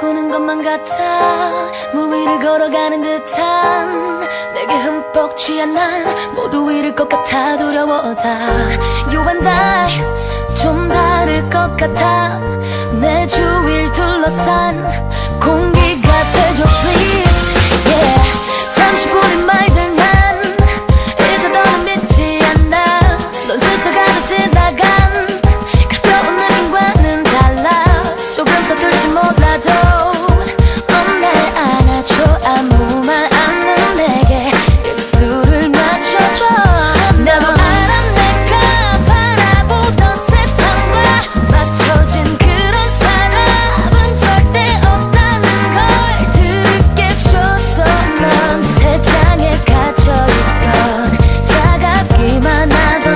꾸는 것만 같아. 물 위를 걸어가는 듯한 내게 흠뻑 취한 난 모두 잃을 것 같아. 두려워다. You and I 좀 다를 것 같아. 내 주위를 둘러싼 공기가 되죠 please. Yeah. 잠시뿐인 말들 난 이제 더는 믿지 않아. 넌 스쳐가듯 지나간 가벼운 느낌과는 달라. 조금 서툴지 몰라도 넌 날 안아줘. 아무 말 않는 내게 입술을 맞춰줘. 나도 알아 내가 바라보던 세상과 맞춰진 그런 사람은 절대 없다는 걸 들게 줘서. 넌 세상에 갇혀있던 차갑기만 하던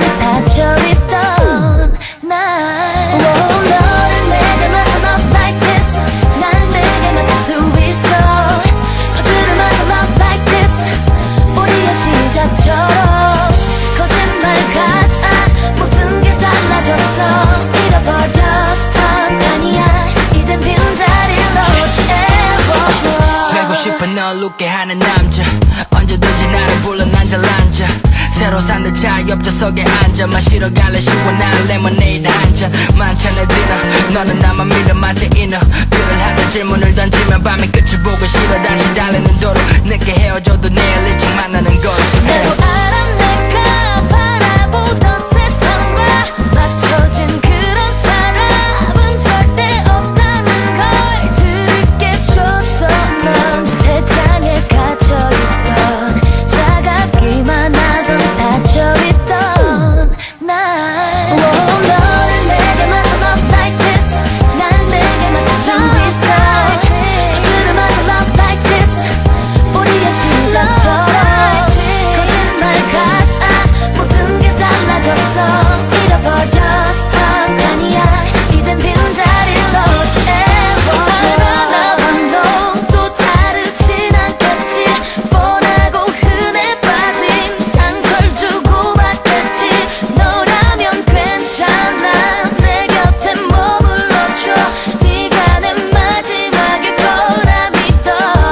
닫혀있던 날. 너를 내게 맞춰 love like this. 날 내게 맞출 수 있어. 퍼즐을 맞춰 love like this. 우리의 시작처럼 거짓말 같아. 모든 게 달라졌어. 잃어버렸던 아니야. 이젠 빈자리로 채워줘. 되고 싶어 널 웃게 하는 남자. 언제든지 나를 불러 난 잘 앉아. 새로 산 내 차 옆좌석에 앉아. 마시러 갈래 시원한 레모네이드 한잔. 만찬에 디너 너는 나만 믿어 마치 이너. 뷰를 하다 질문을 던지면 밤의 끝을 보고 싫어. 다시 달리는 도로 늦게 헤어져도 내일 일찍 만나는 걸. 나도 알아 내가 바라보던 세상과 맞춰진 그런 사람은 절대 없다는 걸 들게 줘서. 넌 세상에 갇혀있던 차갑기만 하던 닫혀있던 날. 너를 내게 맞춰 love like this. 날 내게 맞출 수 있어. 퍼즐을 맞춰 love like this. 우리의 시작처럼 거짓말 같아. 모든 게 달라졌어. 잃어버렸던 아니야. 이젠 빈자리로 채워줘. 넌 또 다르진 않겠지. 뻔하고 흔해 빠진 상처를 주고받겠지. 너라면 괜찮아. 내 곁에 머물러줘. 네가 내 마지막일 거라 믿어.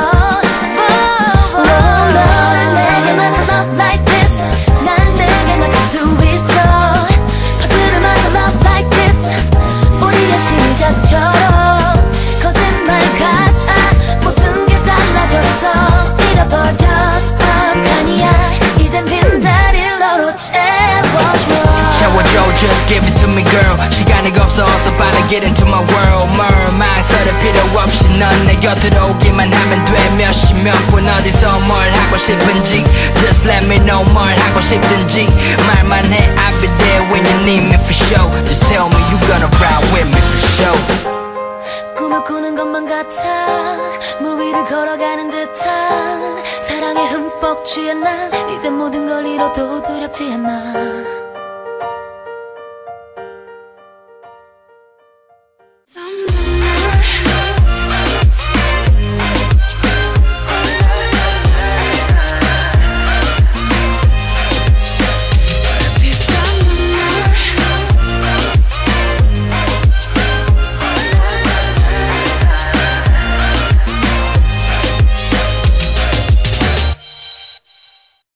너를 내게 맞춰 love like this. 날 내게 맞출 수 있어. 퍼즐을 맞춰 love like this. 우리의 시작처럼 거짓말 같아. 모든 게 달라졌어. 잃어버렸던 아니야. 이젠 빈자리를 너로 채워줘. 채워줘 just give it to me girl. 시간이 없어서 빨리 get into my world. 망설일 필요 없이 넌 내 곁으로 오기만 하면 돼. 몇 시 몇 분 어디서 뭘 하고 싶은지 just let me know. 뭘 하고 싶든지 말만 해. I'll be there when you need me for sure. Just tell me you gonna ride with me for sure. 꿈을 꾸는 것만 같아. 물 위를 걸어가는 듯한 사랑에 흠뻑 취한 난 이제 모든 걸 잃어도 두렵지 않아.